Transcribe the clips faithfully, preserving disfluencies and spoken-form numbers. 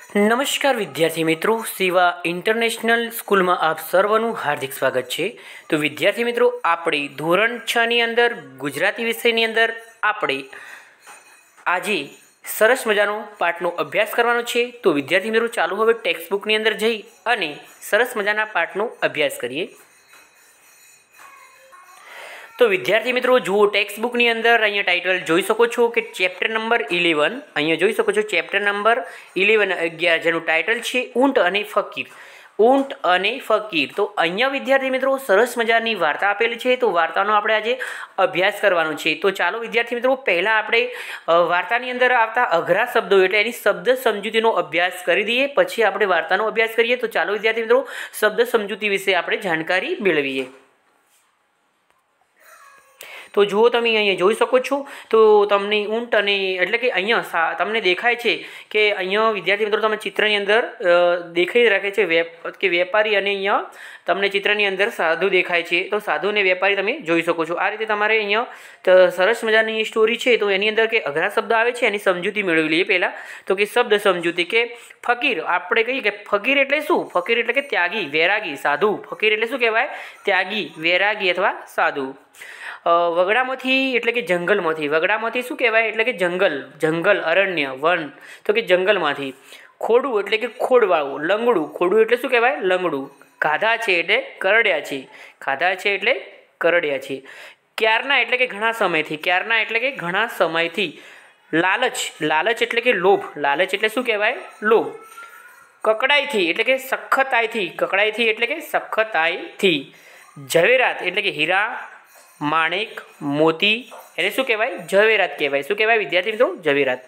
નમસ્કાર વિદ્યાર્થી મિત્રો, સેવા ઇન્ટરનેશનલ સ્કૂલમાં આપ સર્વનું હાર્દિક સ્વાગત છે। તો વિદ્યાર્થી મિત્રો, આપણે ધોરણ છ ની અંદર ગુજરાતી વિષયની અંદર આપણે આજે સરસ મજાનો પાઠનો અભ્યાસ કરવાનો છે। તો વિદ્યાર્થી મિત્રો, ચાલો હવે ટેક્સ્ટ બુકની અંદર જઈ અને સરસ મજાના પાઠનો અભ્યાસ કરીએ। तो विद्यार्थी मित्रों जुओ टेक्स्ट बुकनी अंदर अहीं टाइटल जोई सको छो कि चेप्टर नंबर इलेवन अहीं जोई सको छो चेप्टर नंबर इलेवन अगियार जेनुं टाइटल छे ऊंट अने फकीर। ऊंट अने फकीर। तो अहीं विद्यार्थी मित्रों सरस मजानी वार्ता आपेली छे। तो वार्तानो आपणे आजे अभ्यास करवानो छे। तो चालो विद्यार्थी मित्रों पहला आपणे वार्तानी अंदर आवता अघरा शब्दों एटले एनी शब्द समजूतीनो अभ्यास करी दीए, पछी आपणे वार्तानो अभ्यास करीए। तो चालो विद्यार्थी मित्रों शब्द समजूती विषे आपणे जानकारी मेळवीए। तो जुओ तमे अहीं जोई शको छो। तो तमने ऊंट अने एटले के अहीं तमने देखाय छे के अहीं विद्यार्थी मित्रों तमे चित्रनी अंदर देखाई राखे छे वेप के वेपारी अने अहीं तमने चित्रनी अंदर साधु देखाय छे। तो साधु ने वेपारी तमे जोई शको छो। आ रीते तमारे अहीं सरस मजानी स्टोरी छे। तो एनी अंदर के अघरा शब्द आवे छे एनी समजूती मेळवी लईए। पहेला तो के शब्द समजूती के फकीर आपणे कहीए के फकीर एटले शुं? फकीर एटले के त्यागी, वैरागी, साधु। फकीर एटले शुं कहेवाय? त्यागी, वैरागी अथवा साधु। वगड़ामांथी एटले के जंगलमांथी, वगड़ामांथी शुं कहेवाय? एटले के जंगल, जंगल, अरण्य, वन। तो के जंगलमांथी। खोडू एटले के खोडवाळो, लंगड़ू, खोडू एटले शुं कहेवाय? लंगड़ू। खाधा छे एटले करड्या छे, खाधा छे एटले करड्या छे। क्याરના एटले के घणा समयथी, क्याરના एटले के घणा समयथी। लालच, लालच एटले के लोभ, लालच एटले शुं कहेवाय? लोभ। ककड़ाईथी एटले के सख्ताईथी, ककड़ाईथी एटले के सख्ताईथी। झवेरात एटले के हीरा, माणिक, मोती एने शुं कहेवाय? झवेरात कहेवाय। शुं कहेवाय विद्यार्थी मित्रों? झवेरात।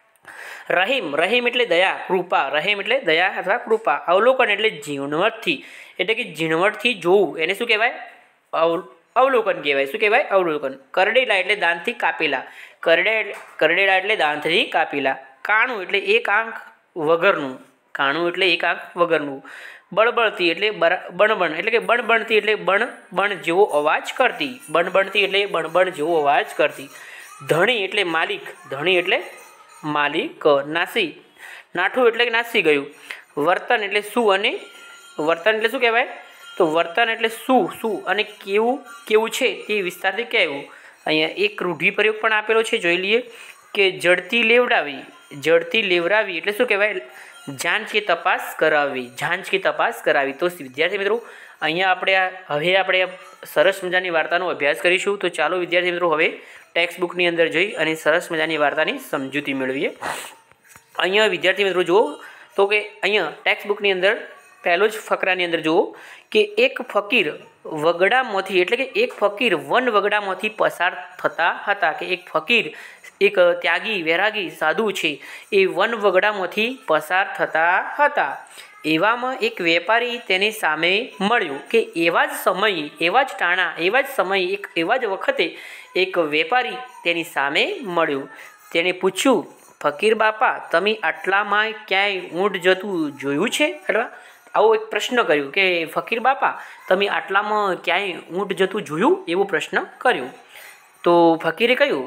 रहीम, रहीम एटले दया, कृपा। रहीम एटले दया अथवा कृपा। अवलोकन एटले झीणवटथी, एटले के झीणवटथी जोवुं एने शुं कहेवाय? अव अवलोकन कहेवाय। शुं कहेवाय? अवलोकन। करडेला एटले दांतथी कापेला, करडे करडेला एटले दांतथी कापेला। काणुं एटले एक आंख वगरनुं, काणुं एटले एक आंख वगरनुं। बळबळती एटले बणबण, एटले के बणबणती एटले बण बण जेवो अवाज करती, बणबणती एटले बणबण जेवो अवाज करती। धणी एटले मालिक, धणी एटले मालिक। नासी, नाठું एटले नासी गयुं। वर्तन एटले शुं अने वर्तन एटले शुं कहेवाय? तो वर्तन एटले शुं शुं अने केवुं केवुं छे ते विस्तारथी कहेवुं। अहींया एक रूढिप्रयोग पण आपेलो छे, जोई लईए के जड़ती लेवडावी, जड़ती लेवरावी एटले शुं कहेवाय? जांच की तपास करावी, जांच की तपास करावी। तो विद्यार्थी मित्रों अहींया आपणे हवे आपणे सरस मजानी वार्तानो अभ्यास करीशुं। तो चालो विद्यार्थी मित्रों हवे टेक्स्ट बुकनी अंदर जई अने सरस मजानी वार्तानी समजूती मेळवीए। अहींया विद्यार्थी मित्रों जुओ तो के अहींया टेक्स्ट बुकनी अंदर पहेलो ज फकरानी अंदर जुओ के एक फकीर वगड़ामांथी एटले के एक फकीर वन वगड़ामांथी पसार थता हता। के एक फकीर एक त्यागी, वैरागी, साधु छे ए वन वगड़ामांथी पसार थता हता। एवामां एक वेपारी तेनी सामे मळ्यो। के एवा ज समये, एवा ज टाणा, एवा ज समये, एक एवा ज वखते एक वेपारी तेनी सामे मळ्यो। तेणे पूछ्युं, फकीर बापा तमे आटलामां क्यांय ऊंट जतुं जोयुं छे? अथवा आवो एक प्रश्न कर्यो के फकीर बापा तमे आटलामां क्यांय ऊंट जतुं जोयुं? एवो प्रश्न कर्यो। तो फकीरे कह्युं,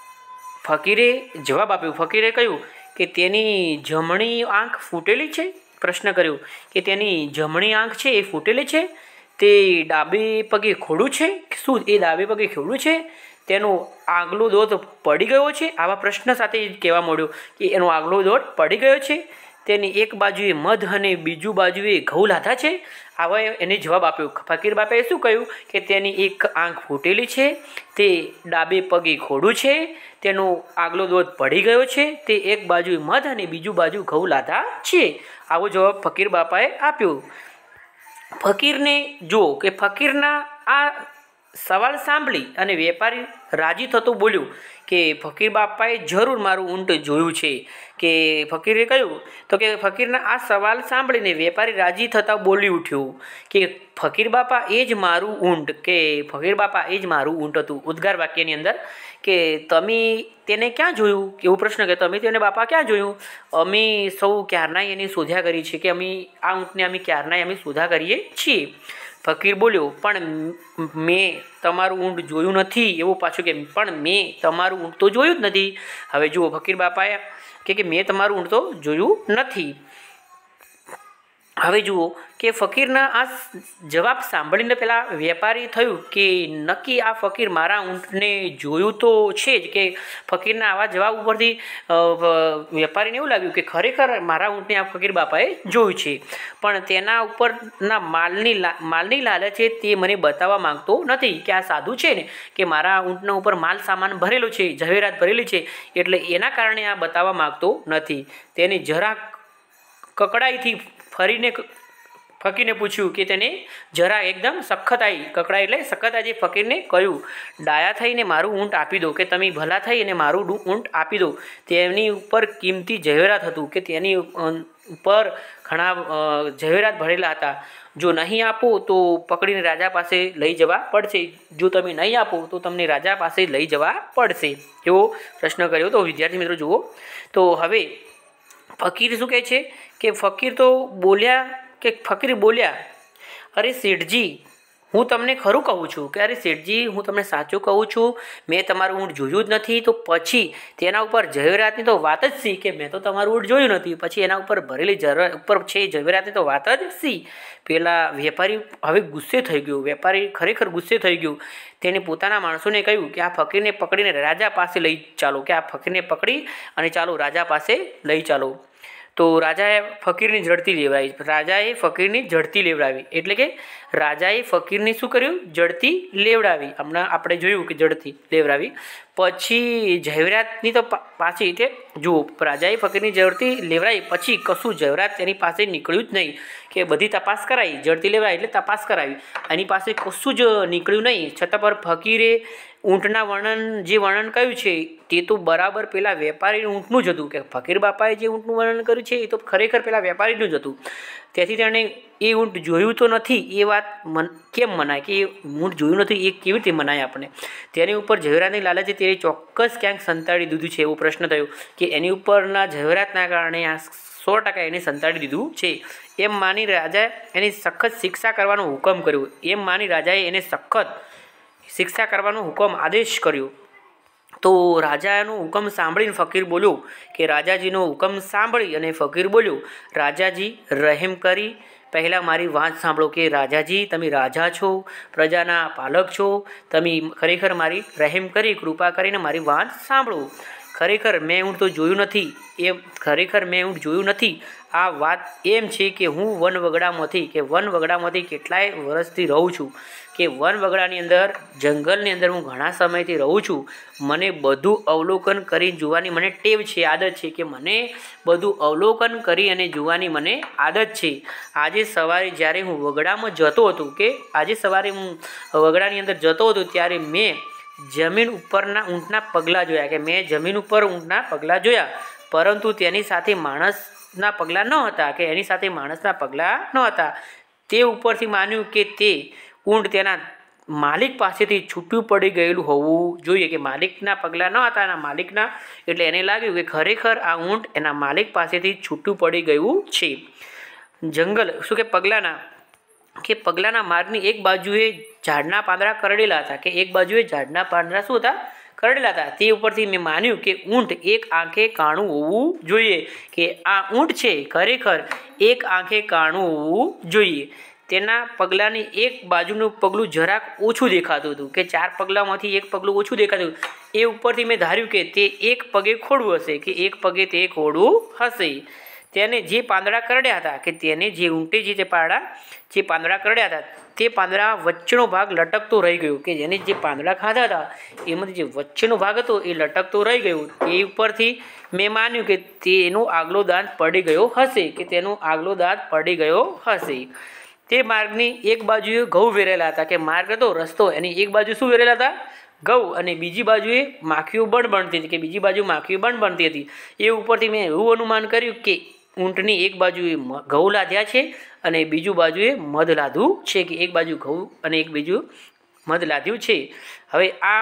फकीरे जवाब आप्यो। फकीरे कह्युं के तेनी जमणी आंख फूटेली छे? प्रश्न कर्यो के तेनी जमणी आंख छे ए फूटेली छे? ते डाबे पगे खोडું छे? शुं ए डाबे पगे खोडું छे? तेनो આગલો દોત પડી ગયો છે? આવા પ્રશ્ન સાથે કહેવા મળ્યો કે એનો આગલો દોત પડી ગયો છે। તેની એક બાજુએ મધ અને બીજુ બાજુએ ઘઉં લાધા છે? આવા એને જવાબ આપ્યો। ફકીર બાપાએ શું કહ્યું કે તેની એક આંખ ફૂટેલી છે, તે ડાબે પગે ખોડું છે, તેનો આગલો દોત પડી ગયો છે, તે એક બાજુ મધ અને બીજુ બાજુ ઘઉં લાધા છે। આવો જવાબ ફકીર બાપાએ આપ્યો। ફકીરને જો કે ફકીરના આ સવાલ સાંભળી અને વેપારી રાજી થતો બોલ્યો કે ફકીર બાપાએ જરૂર મારું ઊંટ જોયું છે। કે ફકીરે કહ્યું તો કે ફકીરના આ સવાલ સાંભળીને વેપારી રાજી થતા બોલી ઉઠ્યો કે ફકીર બાપા એ જ મારું ઊંટ, કે ફકીર બાપા એ જ મારું ઊંટ હતું। ઉદ્ગાર વાક્યની અંદર કે તમે તેને ક્યાં જોયું? એવો પ્રશ્ન કે તમે તેને બાપા ક્યાં જોયું? અમે સૌ ક્યારનાય એની શોધ્યા કરી છે, કે અમે આ ઊંટને અમે ક્યારનાય અમે શોધા કરીએ છીએ। ફકીર બોલ્યો, પણ મેં તમારું ઊંટ જોયું નથી। એવું પાછું કે પણ મેં તમારું ઊંટ તો જોયું જ નથી। હવે જુઓ ફકીર બાપાએ કે મેં તમારું ઊંટ તો જોયું નથી। હવે જુઓ કે ફકીરના આ જવાબ સાંભળીને પેલા વેપારી થયું કે નક્કી આ ફકીર મારા ઊંટને જોયું તો છે જ, કે ફકીરના આવા જવાબ ઉપરથી વેપારીને એવું લાગ્યું કે ખરેખર મારા ઊંટને આ ફકીર બાપાએ જોયું છે, પણ તેના ઉપરના માલની માલની લાલચ છે તે મને બતાવવા માંગતો નથી કે આ સાધુ છે ને કે મારા ઊંટના ઉપર માલ સામાન ભરેલો છે, ઝવેરાત ભરેલી છે, એટલે એના કારણે આ બતાવવા માંગતો નથી. તેને જરા કકડાઈથી ફરીને ફકીરને પૂછ્યું કે તેને જરા એકદમ સખતાઈ, કકડાઈ એટલે સખતાઈ ફકીરને કહ્યું, ડાયા થઈને મારું ઊંટ આપી દો, કે તમે ભલા થઈ અને મારું ઊંટ આપી દો. તેની ઉપર કિંમતી ઝવેરાત હતું, કે તેની ઉપર ઘણા ઝવેરાત ભરેલા હતા. જો નહીં આપો તો પકડીને રાજા પાસે લઈ જવા પડશે, જો તમે નહીં આપો તો તમને રાજા પાસે લઈ જવા પડશે, એવો પ્રશ્ન કર્યો. તો વિદ્યાર્થી મિત્રો જુઓ, તો હવે ફકીર શું કહે છે કે ફકીર તો બોલ્યા કે ફકીર બોલ્યા, અરે શેઠજી હું તમને ખરું કહું છું કે અરે શેઠજી હું તમને સાચું કહું છું, મેં તમારું ઊંટ જોયું જ નથી, તો પછી તેના ઉપર ઝવેરાતની તો વાત જ સી, કે મેં તો તમારું ઊંટ જોયું નથી, પછી એના ઉપર ભરેલી જર ઉપર છે ઝવેરાતની તો વાત જ સી. પેલા વેપારી હવે ગુસ્સે થઈ ગયો, વેપારી ખરેખર ગુસ્સે થઈ ગયું. તેને પોતાના માણસોને કહ્યું કે આ ફકીરને પકડીને રાજા પાસે લઈ ચાલો, કે આ ફકીરને પકડી અને ચાલો રાજા પાસે લઈ ચાલો. તો રાજાએ ફકીરની ઝડતી લેવડાવી, રાજાએ ફકીરની ઝડતી લેવડાવી, એટલે કે રાજાએ ફકીરની શું કર્યું, ઝડતી લેવડાવી. હમણાં આપણે જોયું કે ઝડતી લેવડાવી. પછી ઝવેરાતની તો પાછી તે જુઓ, રાજાએ ફકીરની ઝડતી લેવડાવી, પછી કશું ઝવેરાત તેની પાસે નીકળ્યું જ નહીં, કે બધી તપાસ કરાવી, ઝડતી લેવડાવી એટલે તપાસ કરાવી, એની પાસે કશું જ નીકળ્યું નહીં. છતાં પર ફકીરે ઊંટના વર્ણન જે વર્ણન કર્યું છે તે તો બરાબર પેલા વેપારી ઊંટનું જ હતું, કે ફકીર બાપાએ જે ઊંટનું વર્ણન કર્યું છે એ તો ખરેખર પેલા વેપારીનું જ હતું. તેથી તેણે એ ઊંટ જોયું તો નથી એ વાત મન કેમ મનાય, કે એ ઊંટ જોયું નથી એ કેવી રીતે મનાય આપણે. તેની ઉપર ઝવેરાતની લાલચે તે ચોક્કસ ક્યાંક સંતાડી દીધું છે, એવો પ્રશ્ન થયો કે એની ઉપરના ઝવેરાતના કારણે આ સો ટકા એને સંતાડી દીધું છે. એમ માની રાજાએ એની સખત શિક્ષા કરવાનો હુકમ કર્યો, એમ માની રાજાએ એને સખત શિક્ષા કરવાનો હુકમ આદેશ કર્યો. તો રાજાનો હુકમ સાંભળીને ફકીર બોલ્યો કે રાજાજીનો હુકમ સાંભળી અને ફકીર બોલ્યો, રાજાજી રહેમ કરી પહેલાં મારી વાત સાંભળો, કે રાજાજી તમે રાજા છો, પ્રજાના પાલક છો, તમે ખરેખર મારી રહેમ કરી કૃપા કરીને મારી વાત સાંભળો. ખરેખર મેં ઊંટ તો જોયું નથી, એ ખરેખર મેં ઊંટ જોયું નથી. આ વાત એમ છે કે હું વન વગડામાંથી કે વન વગડામાંથી કેટલાય વર્ષથી રહું છું, કે વન વગડાની અંદર જંગલની અંદર હું ઘણા સમયથી રહું છું. મને બધું અવલોકન કરી જોવાની મને ટેવ છે, આદત છે, કે મને બધું અવલોકન કરી અને જોવાની મને આદત છે. આજે સવારે જ્યારે હું વગડામાં જતો હતો, કે આજે સવારે હું વગડાની અંદર જતો હતો ત્યારે મેં જમીન ઉપરના ઊંટના પગલાં જોયા, કે મેં જમીન ઉપર ઊંટના પગલાં જોયા, પરંતુ તેની સાથે માણસના પગલાં ન હતા, કે એની સાથે માણસના પગલાં ન હતા. તે ઉપરથી માન્યું કે તે ઊંટ તેના માલિક પાસેથી છૂટું પડી ગયેલું હોવું જોઈએ, કે માલિકના પગલાં ન હતા એના માલિકના, એટલે એને લાગ્યું કે ખરેખર આ ઊંટ એના માલિક પાસેથી છૂટું પડી ગયું છે. જંગલ શું કે પગલાંના કે પગલાંના માર્ગની એક બાજુએ ઝાડના પાંદડા કરડેલા હતા, કે એક બાજુએ ઝાડના પાંદડા શું હતા, કરડેલા હતા. તે ઉપરથી મેં માન્યું કે ઊંટ એક આંખે કાણું હોવું જોઈએ, કે આ ઊંટ છે ખરેખર એક આંખે કાણું હોવું જોઈએ. તેના પગલાંની એક બાજુનું પગલું જરાક ઓછું દેખાતું હતું, કે ચાર પગલાંમાંથી એક પગલું ઓછું દેખાતું. એ ઉપરથી મેં ધાર્યું કે તે એક પગે ખોડું હશે, કે એક પગે તે ખોડું હશે. તેને જે પાંદડા કરડ્યા હતા, કે તેને જે ઊંટે જે તે પાંદડા જે પાંદડા કરડ્યા હતા તે પાંદડા વચ્ચેનો ભાગ લટકતો રહી ગયો, કે જેને જે પાંદડા ખાધા હતા એમાંથી જે વચ્ચેનો ભાગ હતો એ લટકતો રહી ગયો. એ ઉપરથી મેં માન્યું કે તેનો આગલો દાંત પડી ગયો હશે, કે તેનો આગલો દાંત પડી ગયો હશે. તે માર્ગની એક બાજુએ ઘઉં વેરેલા હતા, કે માર્ગ હતો રસ્તો, એની એક બાજુ શું વેરેલા હતા, ઘઉં, અને બીજી બાજુએ માખીઓ બણ બનતી હતી, કે બીજી બાજુ માખીઓ બણ બનતી હતી. એ ઉપરથી મેં એવું અનુમાન કર્યું કે ઊંટની એક બાજુએ ઘઉં લાદ્યા છે અને બીજું બાજુએ મધ લાદ્યું છે, કે એક બાજુ ઘઉં અને એક બીજું મધ લાદ્યું છે. હવે આ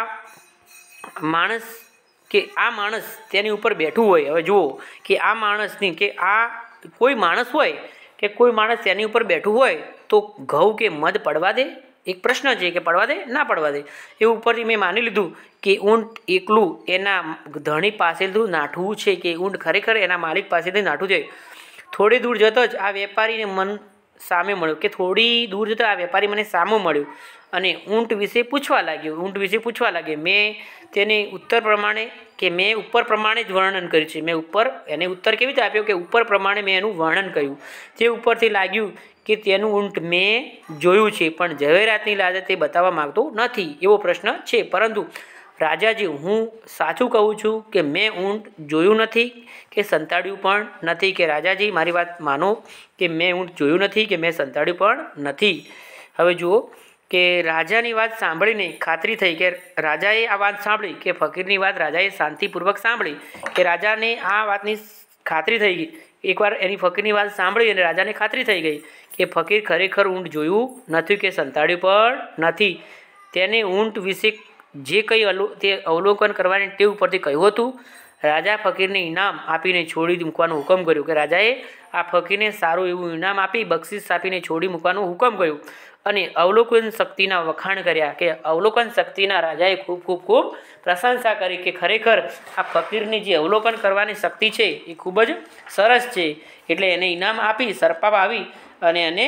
માણસ કે આ માણસ તેની ઉપર બેઠું હોય, હવે જુઓ કે આ માણસની કે આ કોઈ માણસ હોય કે કોઈ માણસ તેની ઉપર બેઠું હોય તો ઘઉં કે મધ પડવા દે, એક પ્રશ્ન છે કે પડવા દે ના પડવા દે. એ ઉપરથી મેં માની લીધું કે ઊંટ એકલું એના ધણી પાસેથી નાઠવું છે, કે ઊંટ ખરેખર એના માલિક પાસેથી નાઠવું છે. થોડી દૂર જતો જ આ વેપારીને મન સામે મળ્યો કે થોડી દૂર જતો આ વેપારી મને સામે મળ્યો અને ઊંટ વિશે પૂછવા લાગ્યો ઊંટ વિશે પૂછવા લાગ્યો મેં તેને ઉત્તર પ્રમાણે કે મેં ઉપર પ્રમાણે જ વર્ણન કર્યું છે મેં ઉપર એને ઉત્તર કેવી રીતે આપ્યો કે ઉપર પ્રમાણે મેં એનું વર્ણન કર્યું તે ઉપરથી લાગ્યું કે તેનું ઊંટ મેં જોયું છે પણ ઝવેરાતની લાજે તે બતાવવા માગતો નથી એવો પ્રશ્ન છે. પરંતુ રાજાજી હું સાચું કહું છું કે મેં ઊંટ જોયું નથી કે સંતાડ્યું પણ નથી. કે રાજાજી મારી વાત માનો કે મેં ઊંટ જોયું નથી કે મેં સંતાડ્યું પણ નથી. હવે જુઓ કે રાજાની વાત સાંભળીને ખાતરી થઈ કે રાજાએ આ વાત સાંભળી કે ફકીરની વાત રાજાએ શાંતિપૂર્વક સાંભળી કે રાજાને આ વાતની ખાતરી થઈ ગઈ. એકવાર એની ફકીરની વાત સાંભળી અને રાજાને ખાતરી થઈ ગઈ કે ફકીર ખરેખર ઊંટ જોયું નથી કે સંતાડ્યું પણ નથી. તેને ઊંટ વિશે જે કંઈ અલો તે અવલોકન કરવાની ટેવ ઉપરથી કહ્યું હતું. રાજા ફકીરને ઇનામ આપીને છોડી મૂકવાનો હુકમ કર્યો કે રાજાએ આ ફકીરને સારું એવું ઇનામ આપી બક્ષિસ આપીને છોડી મૂકવાનો હુકમ કર્યો અને અવલોકન શક્તિના વખાણ કર્યા કે અવલોકન શક્તિના રાજાએ ખૂબ ખૂબ ખૂબ પ્રશંસા કરી કે ખરેખર આ ફકીરની જે અવલોકન કરવાની શક્તિ છે એ ખૂબ જ સરસ છે. એટલે એને ઇનામ આપી સરપાપ આવી અને એને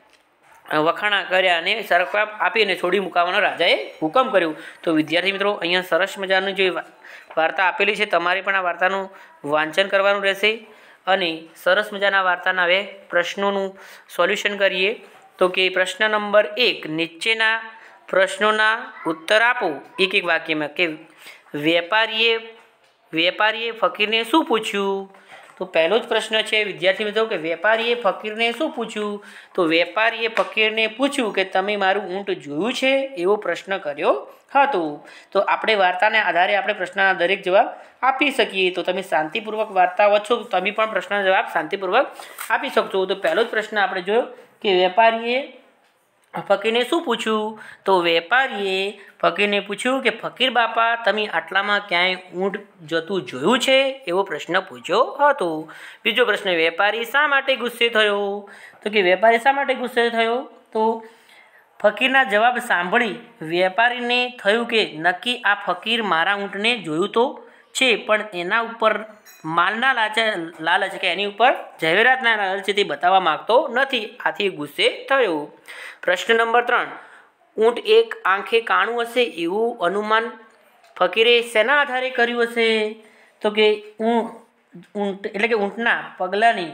વખાણા કર્યા અને સરપાપ આપીને છોડી મૂકવાનો રાજાએ હુકમ કર્યો. તો વિદ્યાર્થી મિત્રો અહીંયા સરસ મજાનું જે વાર્તા આપેલી છે તમારે પણ આ વાર્તાનું વાંચન કરવાનું રહેશે અને સરસ મજાના વાર્તાના હવે પ્રશ્નોનું સોલ્યુશન કરીએ. તો કે પ્રશ્ન નંબર એક નીચેના પ્રશ્નોના ઉત્તર આપો એક એક વાક્યમાં. કે વેપારીએ વેપારીએ ફકીરને શું પૂછ્યું? તો પહેલો જ પ્રશ્ન છે વિદ્યાર્થી મિત્રો કે વેપારીએ ફકીરને શું પૂછ્યું? તો વેપારીએ ફકીરને પૂછ્યું કે તમે મારું ઊંટ જોયું છે એવો પ્રશ્ન કર્યો હતો. તો આપણે વાર્તાને આધારે આપણે પ્રશ્નના દરેક જવાબ આપી શકીએ. તો તમે શાંતિપૂર્વક વાર્તા વાંચો તો તમે પણ પ્રશ્નનો જવાબ શાંતિપૂર્વક આપી શકશો. તો પહેલો જ પ્રશ્ન આપણે જોયો કે વેપારીએ ફકીરને શું પૂછ્યું? તો વેપારીએ ફકીરને પૂછ્યું કે ફકીર બાપા તમે આટલામાં ક્યાંય ઊંટ જતું જોયું છે એવો પ્રશ્ન પૂછ્યો હતો. બીજો પ્રશ્ન વેપારી શા માટે ગુસ્સે થયો? તો કે વેપારી શા માટે ગુસ્સે થયો? તો ફકીરના જવાબ સાંભળી વેપારીને થયું કે નક્કી આ ફકીર મારા ઊંટને જોયું તો છે પણ એના ઉપર માલના લાલચ લાલચ કે એની ઉપર ઝવેરાતના લાલચ તે બતાવવા માગતો નથી. આથી ગુસ્સે થયો. પ્રશ્ન નંબર ત્રણ ઊંટ એક આંખે કાણું હશે એવું અનુમાન ફકીરે શેના આધારે કર્યું હશે? તો કે ઊંટ ઊંટ એટલે કે ઊંટના પગલાંની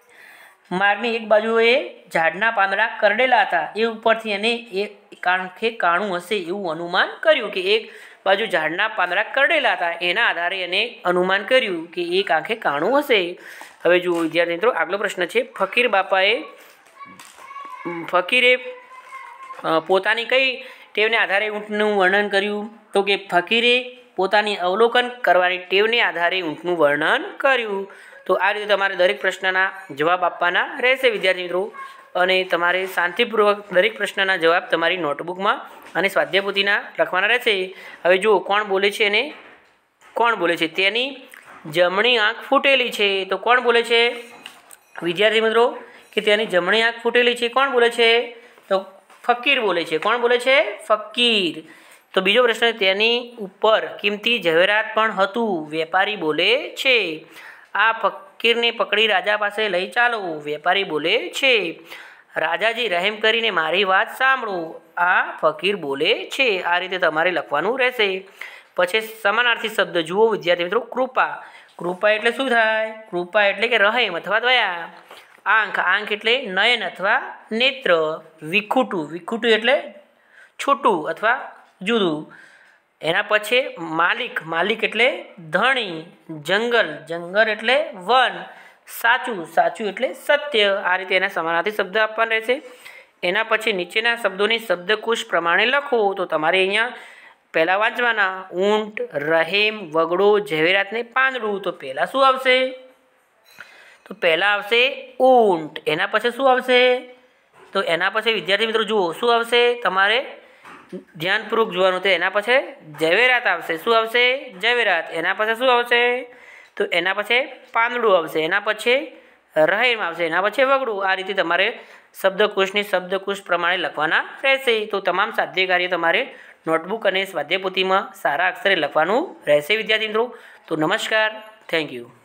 માર્ગની એક બાજુએ ઝાડના પાંદડા કરડેલા હતા એ ઉપરથી એને એક આંખે કાણું હશે એવું અનુમાન કર્યું કે એક બાજુ ઝાડના પાંદડા કરડેલા હતા એના આધારે એને અનુમાન કર્યું કે એક આંખે કાણું હશે. હવે જુઓ વિદ્યાર્થી મિત્રો આગલો પ્રશ્ન છે ફકીર બાપાએ ફકીરે પોતાની કઈ ટેવને આધારે ઊંટનું વર્ણન કર્યું? તો કે ફકીરે પોતાની અવલોકન કરવાની ટેવને આધારે ઊંટનું વર્ણન કર્યું. તો આ રીતે તમારે દરેક પ્રશ્નના જવાબ આપવાના રહેશે વિદ્યાર્થી મિત્રો અને તમારે શાંતિપૂર્વક દરેક પ્રશ્નના જવાબ તમારી નોટબુકમાં અને સ્વાધ્યાયપોથીના લખવાના રહેશે. હવે જુઓ કોણ બોલે છે અને કોણ બોલે છે? તેની જમણી આંખ ફૂટેલી છે. તો કોણ બોલે છે વિદ્યાર્થી મિત્રો? કે તેની જમણી આંખ ફૂટેલી છે. કોણ બોલે છે? તો ફકીર બોલે છે. કોણ બોલે છે? ફકીર. તો બીજો પ્રશ્ન તેની ઉપર કિંમતી ઝવેરાત પણ હતું. વેપારી બોલે છે. આ ફકીરને પકડી રાજા પાસે લઈ ચાલો. વેપારી બોલે છે. રાજાજી રહેમ કરીને મારી વાત સાંભળો. આ ફકીર બોલે છે. આ રીતે તમારે લખવાનું રહેશે. પછી સમાનાર્થી શબ્દ જુઓ વિદ્યાર્થી મિત્રો. કૃપા. કૃપા એટલે શું થાય? કૃપા એટલે કે રહેમ અથવા દયા. આંખ. આંખ એટલે નયન અથવા નેત્ર. વિખૂટું. વિખૂટું એટલે છૂટું અથવા જુદું. એના પછી માલિક. માલિક એટલે ધણી. જંગલ. જંગલ એટલે વન. સાચું. સાચું એટલે સત્ય. આ રીતે એના સમાનાર્થી શબ્દ આપવાના રહેશે. એના પછી નીચેના શબ્દોની શબ્દકોશ પ્રમાણે લખો. તો તમારે અહીંયા પહેલાં વાંચવાના ઊંટ, રહેમ, વગડો, ઝવેરાતને પાંદડું. તો પહેલાં શું આવશે? તો પહેલાં આવશે ઊંટ. એના પછી શું આવશે? તો એના પછી વિદ્યાર્થી મિત્રો જુઓ શું આવશે? તમારે ધ્યાનપૂર્વક જોવાનું. તો એના પછી ઝવેરાત આવશે. શું આવશે? ઝવેરાત. એના પછી શું આવશે? તો એના પછી પાંદડું આવશે. એના પછી રહેમ આવશે. એના પછી વગડું. આ રીતે તમારે શબ્દકોશની શબ્દકોશ પ્રમાણે લખવાના રહેશે. તો તમામ સાધ્ય કાર્ય તમારે નોટબુક અને સ્વાધ્યાયપોથીમાં સારા અક્ષરે લખવાનું રહેશે વિદ્યાર્થી મિત્રો. તો નમસ્કાર. Thank you.